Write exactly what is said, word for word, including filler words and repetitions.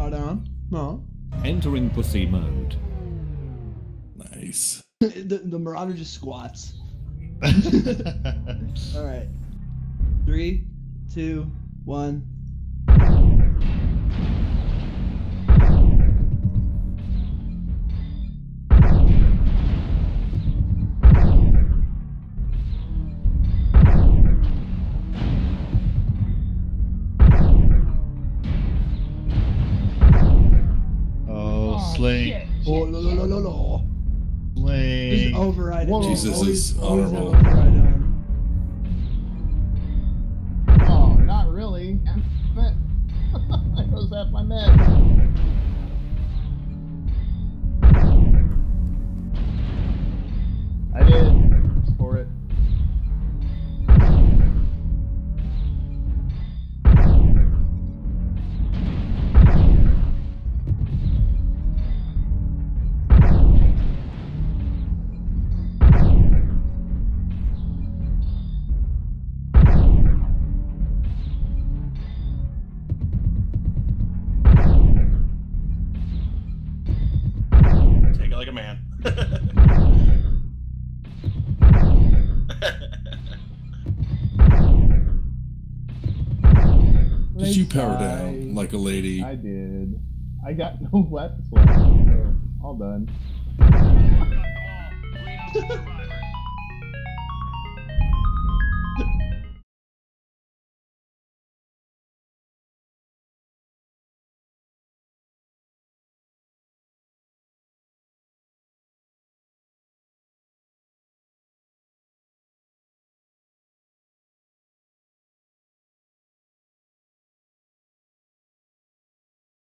Hold on. No. Entering pussy mode. Nice. the, the Marauder just squats. All right. Three, two, one. Oh, Slink. Oh, no, no, no, no, no. Slink. Just override it. Jesus always, is always honorable. have override on. Oh, not really. I was at my med. I did. For it. Take it like a man. Did you power down like a lady? I did. I got no weapons left, so all done.